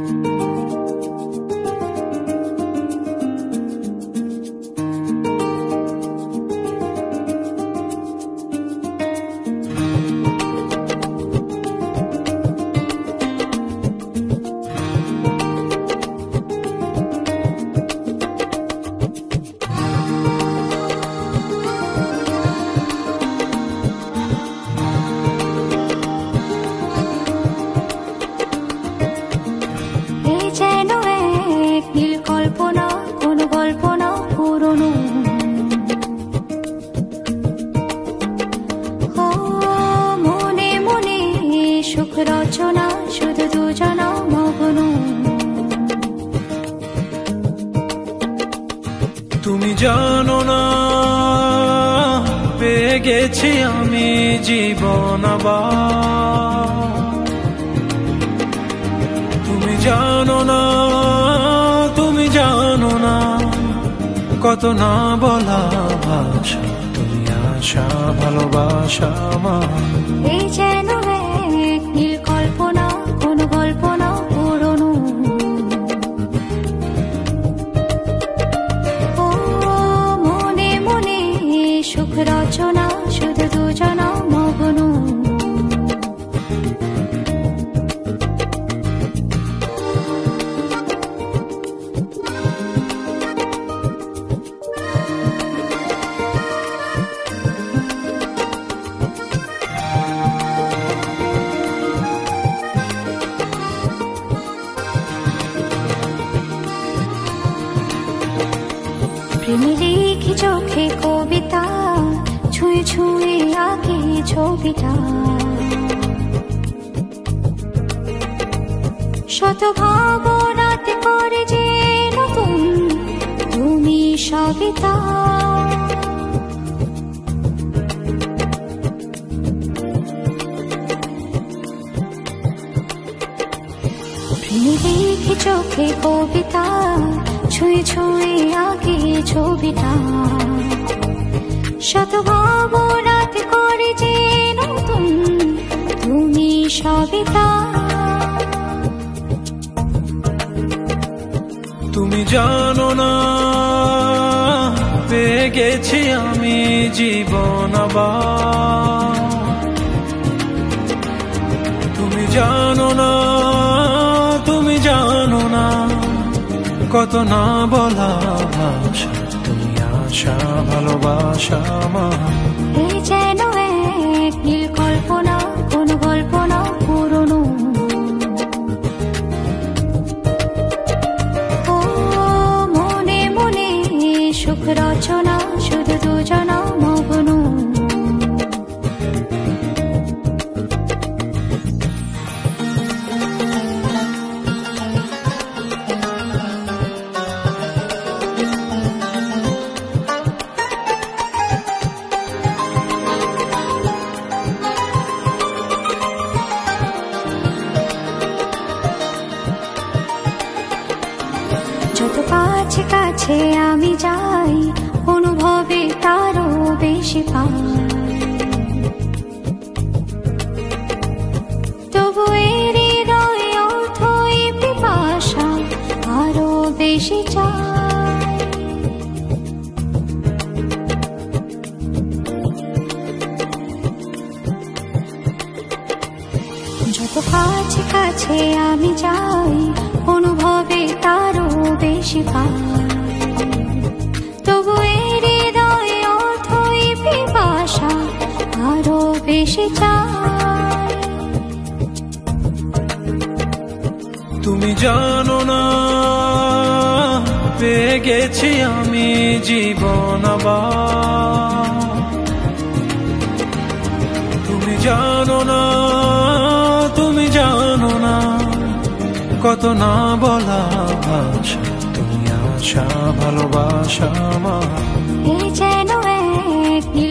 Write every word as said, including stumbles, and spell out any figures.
রচনা শুধু দুজন মগ্ন। তুমি জানো না পেয়ে গেছি আমি জীবন আবার। তুমি জানো না তুমি জানো না কত না বলা ভাষা তুমি আশা ভালোবাসা আমার। এই যেন এক নীল কল্পনা কোন গল্প না পুরনো। ও মনে মনে সুখ রচনা শুধু দুজন মগ্ন। প্রেমে লিখি চোখে কবিতা ছুঁয়ে ছুঁয়ে আঁকি ছবিটা। শত ভাবনাতে করে যে নতুন তুমি সবিতা। প্রেমে লিখি চোখে কবিতা ছুঁয়ে ছুঁয়ে আঁকি ছবিটা। শত ভাবনাতে করে যে নতুন তুমি সবিতা। তুমি জানো না পেয়ে গেছি আমি জীবন আবার। তুমি জানো না তুমি জানো না কত না বলা ভাষা তুমি আশা ভালোবাসা আমার। এই যেন এক নীল কল্পনা কোন গল্প না পুরনো। ও মনে মনে সুখ রচনা শুধু দুজন মগ্ন। যত কাছে কাছে আমি যাই অনুভবে তারও বেশি পাই। তবু এর হৃদয় অথই পিপাসা আরো বেশি চাই। যত কাছে কাছে আমি যাই অনুভবে তারও বেশি পাই। তবু এর হৃদয় অথই পিপাসা আরো বেশি চাই। তুমি জানো না পেয়ে গেছি আমি জীবন আবার। তুমি জানো না তুমি জানো না কত না বলা ভাষা তুমি আশা ভালোবাসা আমার। এই যেন এক